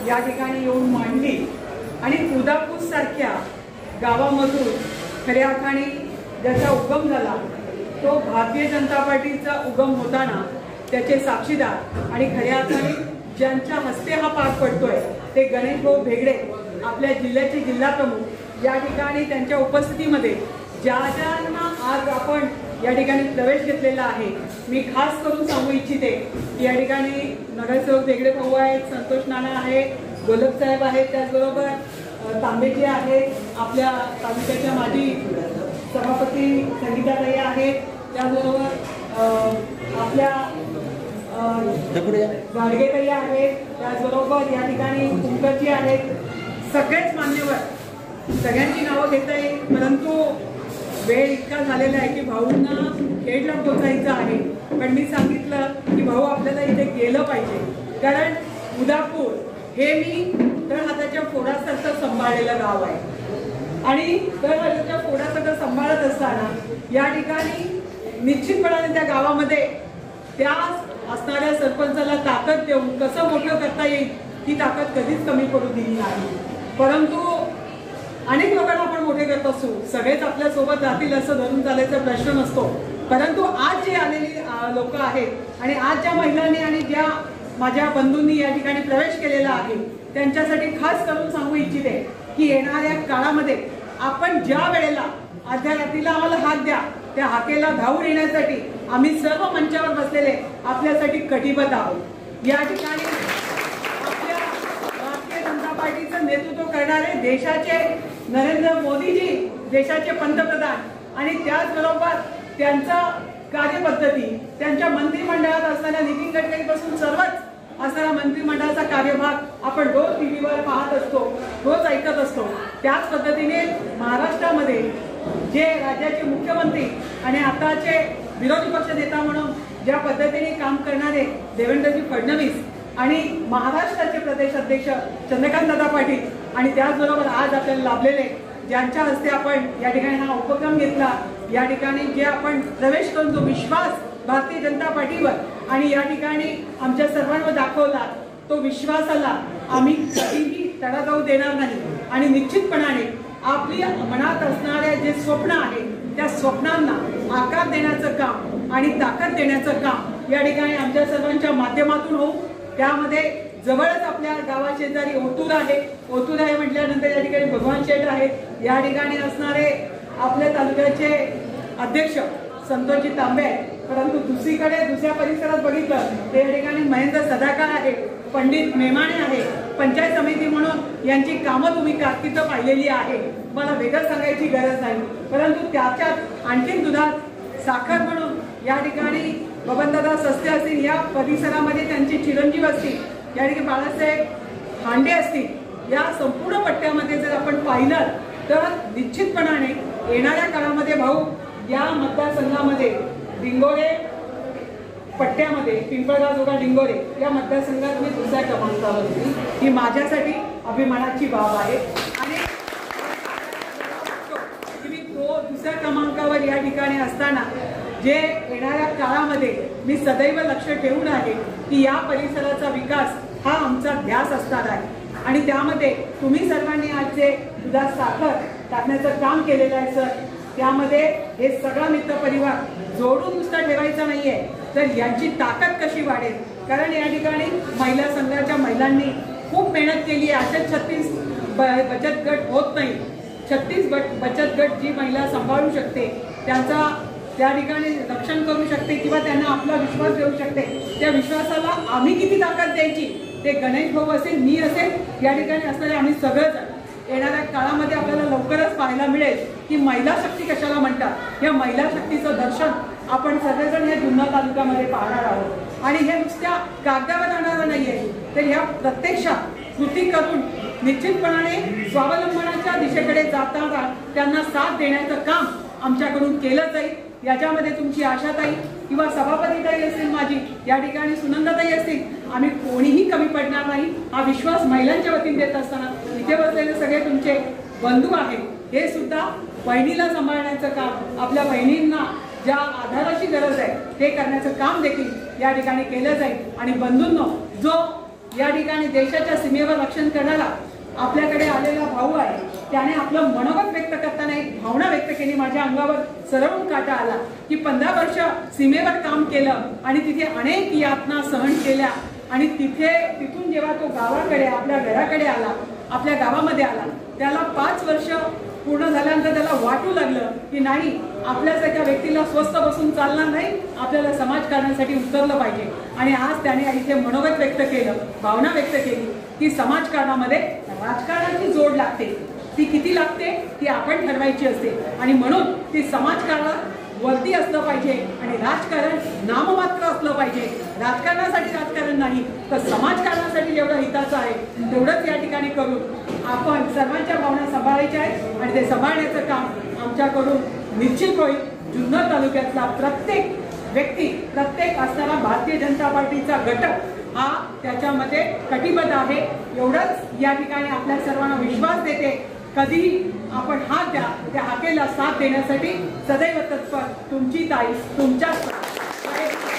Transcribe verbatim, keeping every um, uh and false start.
या ठिकाणी येऊन मांडली आणि उदापूर सारख्या गावामधून खऱ्या अर्थाने ज्याचा उगम झाला तो भारतीय जनता पार्टीचा उगम होताना त्याचे साक्षीदार आणि खऱ्या अर्थाने ज्यांच्या हस्ते हा पार पडतोय ते गणेश भाऊ भेगडे आपल्या जिल्ह्याचे जिल्हा प्रमुख या ठिकाणी त्यांच्या उपस्थितीमध्ये ज्या ज्यांना आज आपण या ठिकाणी प्रवेश घेतलेला आहे मी खास करून सांगू इच्छिते की या ठिकाणी नगरसेवक भेगडे भाऊ आहेत, संतोष नाना आहे, गोलक साहेब आहेत, त्याचबरोबर तांबेजी आहेत, आपल्या तालुक्याच्या माजी सभापती संगीताताई आहेत, त्याचबरोबर आपल्या गाडगेताई आहेत, त्याचबरोबर या ठिकाणी कुंकरजी आहेत. सगळेच मान्यवर सगळ्यांची नावं घेता येईल परंतु वेळ इतका झालेला आहे की भाऊंना खेडला पोचायचं आहे. पण मी सांगितलं की भाऊ आपल्याला इथे गेलं पाहिजे कारण उदापूर हे मी तर हाताच्या फोडासारखं सांभाळलेलं गाव आहे आणि तर हाताच्या फोडासारखं सांभाळत असताना या ठिकाणी निश्चितपणाने त्या गावामध्ये त्या असणाऱ्या सरपंचाला ताकद देऊन कसं मोठं करता येईल ही ताकद कधीच कमी पडू दिली नाही. परंतु अनेक लोकांना आपण मोठे करत असू, सगळेच आपल्या सोबत राहतील असं धरून चालायचा प्रश्न नसतो. परंतु आज जे आलेली लोक आहेत आणि आज ज्या महिलांनी आणि ज्या माझ्या बंधूंनी या ठिकाणी प्रवेश केलेला आहे त्यांच्यासाठी खास करून सांगू इच्छिते की येणाऱ्या काळामध्ये आपण ज्या वेळेला अर्ध्या रात्रीला आम्हाला हाक द्या त्या हाकेला धावून येण्यासाठी आम्ही सर्व मंचावर बसलेले आपल्यासाठी कटिबद्ध आहोत. या ठिकाणी आपल्या भारतीय जनता पार्टीचं नेतृत्व करणारे देशाचे नरेंद्र मोदीजी देशाचे पंतप्रधान आणि त्याचबरोबर त्यांचा कार्यपद्धती त्यांच्या मंत्रिमंडळात असणाऱ्या नितीन गडकरीपासून सर्वच असणारा मंत्रिमंडळाचा कार्यभाग आपण रोज टीव्हीवर पाहत असतो, रोज ऐकत असतो. त्याच पद्धतीने महाराष्ट्रामध्ये जे राज्याचे मुख्यमंत्री आणि आताचे विरोधी पक्ष नेता म्हणून ज्या पद्धतीने काम करणारे देवेंद्रजी फडणवीस आणि महाराष्ट्राचे प्रदेश अध्यक्ष चंद्रकांत दादा पाटील आणि त्याचबरोबर आज आपल्याला लाभलेले ज्यांच्या हस्ते आपण या ठिकाणी हा उपक्रम घेतला या ठिकाणी जे आपण प्रवेश करून जो विश्वास भारतीय जनता पार्टीवर आणि या ठिकाणी आमच्या सर्वांवर दाखवला तो विश्वासाला आम्ही कधीही तडा जाऊ देणार नाही आणि निश्चितपणाने आपली मनात असणाऱ्या जे स्वप्न आहे त्या स्वप्नांना आकार देण्याचं काम आणि ताकद देण्याचं काम या ठिकाणी आमच्या सर्वांच्या माध्यमातून होऊ. त्यामध्ये जवळच आपल्या गावा शेजारी ओतूर आहे, ओतूर आहे म्हटल्यानंतर या ठिकाणी भगवान शेठ आहेत, या ठिकाणी असणारे आपल्या तालुक्याचे अध्यक्ष संतोषजी तांबे आहेत. परंतु दुसरीकडे दुसऱ्या परिसरात बघितलं तर या ठिकाणी महेंद्र सदाकार आहे, पंडित मेमाणे आहे. पंचायत समिती म्हणून यांची कामं तुम्ही कारकिर्द पाहिलेली आहे, मला वेगळं सांगायची गरज नाही. परंतु त्याच्यात आणखीन दुधात साखर म्हणून या ठिकाणी बबनदादा सस्ते असतील, या परिसरामध्ये त्यांचे चिरंजीव असतील, या ठिकाणी बाळासाहेब हांडे असतील. या संपूर्ण पट्ट्यामध्ये जर आपण पाहिलं तर निश्चितपणाने येणाऱ्या काळामध्ये भाऊ या मतदारसंघामध्ये डिंगोरे पट्ट्यामध्ये पिंपळगाव जोगा डिंगोरे या मतदारसंघात मी दुसऱ्या क्रमांकावर होती. ही माझ्यासाठी अभिमानाची बाब आहे आणि मी तो दुसऱ्या क्रमांकावर या ठिकाणी असताना जे येणाऱ्या काळामध्ये मी सदैव लक्ष ठेवून आहे की या परिसराचा विकास हा आमचा ध्यास असणार आहे आणि त्यामध्ये तुम्ही सर्वांनी आज जे दुधात साखर टाकण्याचं काम केलेलं आहे सर, त्यामध्ये हे सगळा मित्र परिवार जोडून नुसता ठेवायचा नाहीये तर यांची ताकद कशी वाढेल. कारण या ठिकाणी महिला संघाच्या महिलांनी खूप मेहनत केली आहे. असे छत्तीस बचत गट होत नाही, छत्तीस बचत गट जी महिला सांभाळू शकते त्यांचा त्या ठिकाणी रक्षण करू शकते किंवा त्यांना आपला विश्वास देऊ शकते. त्या विश्वासाला आम्ही किती ताकद द्यायची ते गणेश भाऊ असेल, मी असेल, या ठिकाणी असणारे आम्ही सगळंच येणाऱ्या काळामध्ये आपल्याला लवकरच पाहायला मिळेल की महिला शक्ती कशाला म्हणतात. या महिला शक्तीचं दर्शन आपण सगळेजण या जुन्नर तालुक्यामध्ये पाहणार आहोत आणि हे नुसत्या कागदावर राहणारं नाहीये तर ह्या प्रत्यक्षात कृती करून निश्चितपणाने स्वावलंबनाच्या दिशेकडे जाताना त्यांना साथ देण्याचं काम आमच्याकडून केलं जाईल. याच्यामध्ये तुमची आशाताई किंवा सभापतीताई असतील, माझी या ठिकाणी सुनंदाताई असतील, आम्ही कोणीही कमी पडणार नाही हा विश्वास महिलांच्या वतीने देत असताना इथे बसलेले सगळे तुमचे बंधू आहेत हे सुद्धा बहिणीला सांभाळण्याचं काम, आपल्या बहिणींना ज्या आधाराची गरज आहे ते करण्याचं काम देखील या ठिकाणी केलं जाईल. आणि बंधूंनो, जो या ठिकाणी देशाच्या सीमेवर रक्षण करणारा आपल्याकडे आलेला भाऊ आहे. त्याने आपलं मनोगत व्यक्त करताना एक भावना व्यक्त केली. माझ्या अंगावर सरळून काटा आला की पंधरा वर्ष सीमेवर काम केलं आणि तिथे अनेक यातना सहन केल्या आणि तिथे तिथून जेव्हा तो गावाकडे आपल्या घराकडे आला, आपल्या गावामध्ये आला, त्याला पाच वर्ष पूर्ण झाल्यानंतर त्याला वाटू लागलं की नाही, आपल्यासारख्या व्यक्तीला स्वस्थ बसून चालणार नाही, आपल्याला समाजकारणासाठी उतरलं पाहिजे. आणि आज त्याने इथे मनोगत व्यक्त केलं, भावना व्यक्त केली की समाजकारणामध्ये राजकारणाची जोड लागते. ती किती लागते ती आपण ठरवायची असते आणि म्हणून ती समाजकारणात वरती असलं पाहिजे आणि राजकारण नाममात्र असलं पाहिजे. राजकारणासाठी राजकारण नाही तर समाजकारणासाठी जेवढं हिताचं आहे तेवढंच या ठिकाणी करून आपण सर्वांच्या भावना सांभाळायच्या आहेत आणि ते सांभाळण्याचं काम आमच्याकडून निश्चित होईल. जुन्नर तालुक्यातला प्रत्येक व्यक्ती, प्रत्येक असणारा भारतीय जनता पार्टीचा घटक हा त्याच्यामध्ये कटिबद्ध आहे. एवढंच या ठिकाणी आपल्या सर्वांना विश्वास देते. कधीही आपण हाक द्या, त्या हाकेला साथ देण्यासाठी सदैव तत्पर तुमची ताई, तुमच्याच